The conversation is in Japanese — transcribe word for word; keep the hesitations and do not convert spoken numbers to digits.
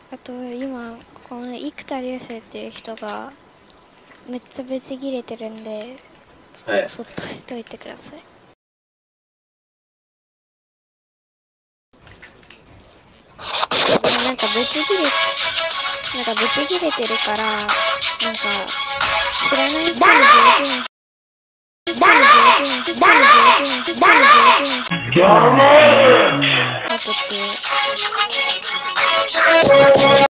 あと今この生田流星っていう人がめっちゃブチギレてるんで、ちょっとそっとしといてください。なんかブチギレなんかブチギレてるから、なんか知らない人に上手に黙れ！